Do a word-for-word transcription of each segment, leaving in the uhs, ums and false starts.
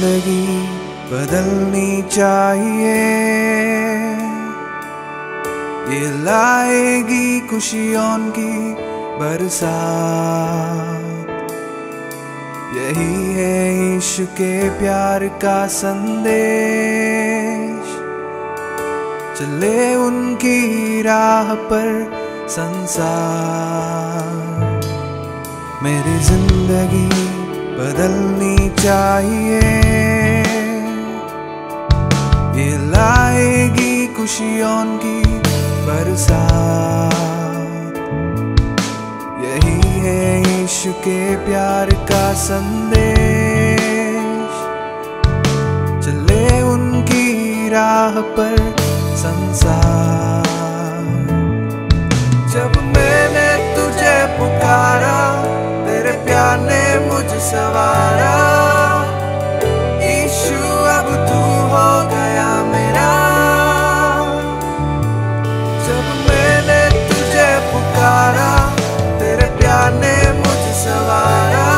जिंदगी बदलनी चाहिए, ये लाएगी खुशियों की बरसात। यही है इश्क़ के प्यार का संदेश, चले उनकी राह पर संसार। मेरी जिंदगी बदलनी चाहिए, ये लाएगी खुशियों की बरसात। यही है इश्क़ के प्यार का संदेश, चले उनकी राह पर संसार। जब मैंने तुझे पुकारा, तेरे प्यार ने मुझे सवारा। यीशु अब तू हो गया मेरा। जब मैंने तुझे पुकारा, तेरे प्यार ने मुझे सवारा।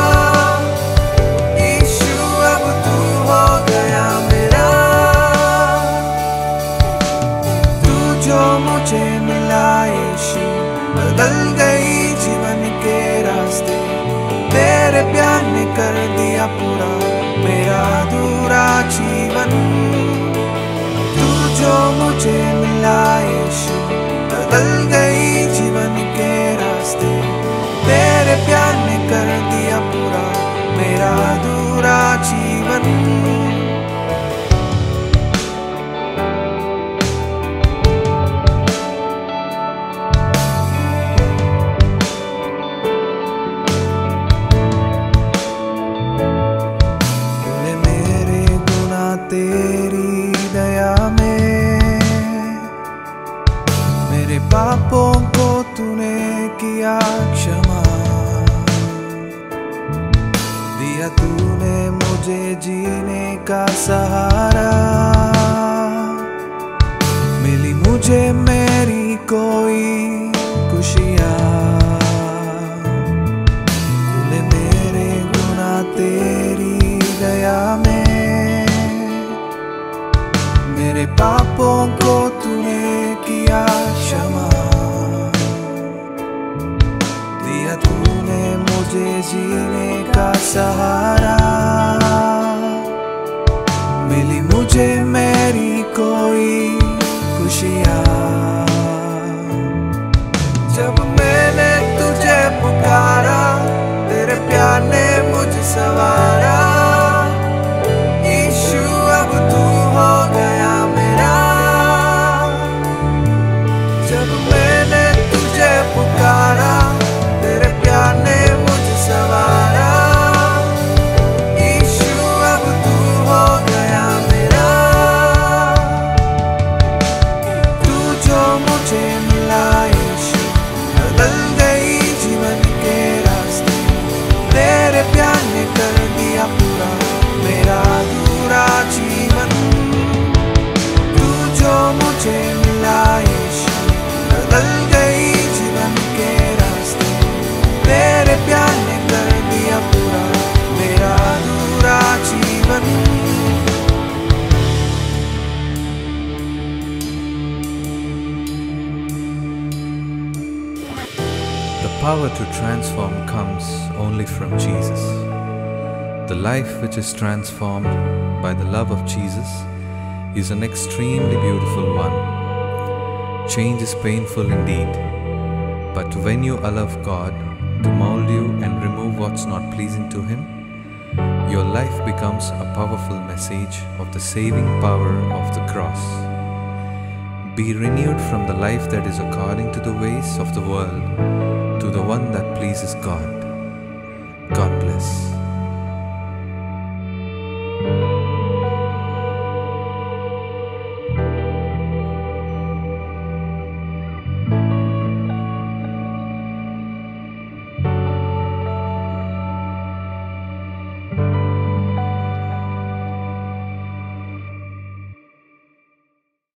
यीशु अब तू हो गया मेरा। तू जो मुझे मिला यीशु, बदल गई जीवन के रास्ते। तेरे प्यार ने कर दिया पूरा मेरा अधूरा जीवन। तू जो मुझे मिला यीशु, बदल गई जीवन के रास्ते। तेरे प्यार ने कर दिया पूरा मेरा अधूरा जीवन। तेरी दया में मेरे पापों को तूने किया क्षमा। दिया तूने मुझे जीने का सहारा। मिली मुझे मेरी कोई खुशियाँ। तूने मेरे गुनाह तेरी दया में मेरे पापों को तूने किया क्षमा। दिया तूने मुझे जीने का सहारा। मिली मुझे मेरी कोई खुशियाँ। जब मैंने तुझे पुकारा, तेरे प्यार ने मुझे सवारा। यीशु अब तू हो गया मेरा। जब मैंने तुझे पुकारा, तेरे प्यार ने मुझे सवारा। यीशु अब तू हो गया मेरा। तू जो मुझे मिला यीशु, बदल गई जीवन के रास्ते। तेरे प्यार ने कर दिया पूरा मेरा अधूरा जीवन। तू जो मुझे मिला यीशु, बदल गई जीवन के रास्ते। तेरे प्यार ने कर दिया पूरा मेरा अधूरा जीवन। The power to transform comes only from Jesus. The life which is transformed by the love of Jesus is an extremely beautiful one. Change is painful indeed, but when you allow God to mold you and remove what's not pleasing to Him, your life becomes a powerful message of the saving power of the cross. Be renewed from the life that is according to the ways of the world to the one that pleases God. God